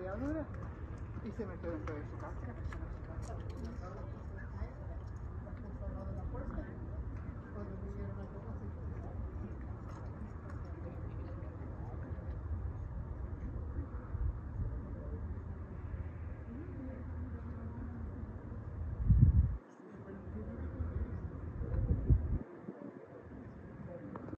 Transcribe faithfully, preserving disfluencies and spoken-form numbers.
ametralladora y se metió dentro de su casa. Cuando vinieron a tocar.